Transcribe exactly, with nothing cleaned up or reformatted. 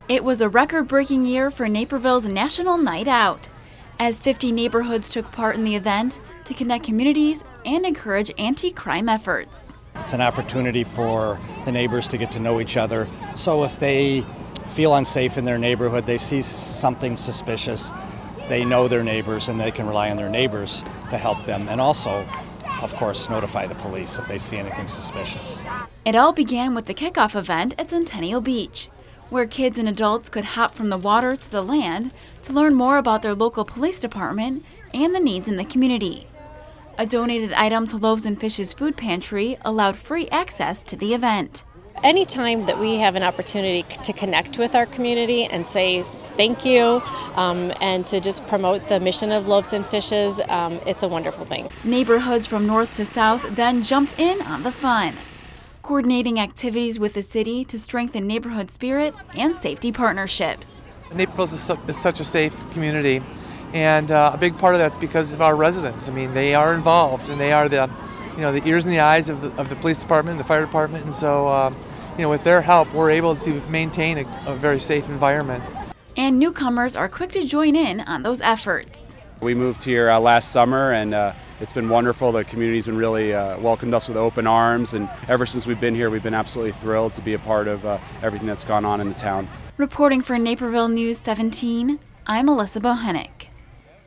It was a record-breaking year for Naperville's National Night Out, as fifty neighborhoods took part in the event to connect communities and encourage anti-crime efforts. It's an opportunity for the neighbors to get to know each other. So if they feel unsafe in their neighborhood, they see something suspicious, they know their neighbors and they can rely on their neighbors to help them, and also, of course, notify the police if they see anything suspicious. It all began with the kickoff event at Centennial Beach, where kids and adults could hop from the water to the land to learn more about their local police department and the needs in the community. A donated item to Loaves and Fishes food pantry allowed free access to the event. Anytime that we have an opportunity to connect with our community and say thank you um, and to just promote the mission of Loaves and Fishes, um, it's a wonderful thing. Neighborhoods from north to south then jumped in on the fun, coordinating activities with the city to strengthen neighborhood spirit and safety partnerships. Naperville is, su is such a safe community, and uh, a big part of that's because of our residents. I mean, they are involved, and they are the, you know, the ears and the eyes of the, of the police department, the fire department, and so, um, you know, with their help, we're able to maintain a, a very safe environment. And newcomers are quick to join in on those efforts. We moved here uh, last summer, and uh, it's been wonderful. The community's been really uh, welcomed us with open arms, and ever since we've been here, we've been absolutely thrilled to be a part of uh, everything that's gone on in the town. Reporting for Naperville News seventeen, I'm Alyssa Bohenick.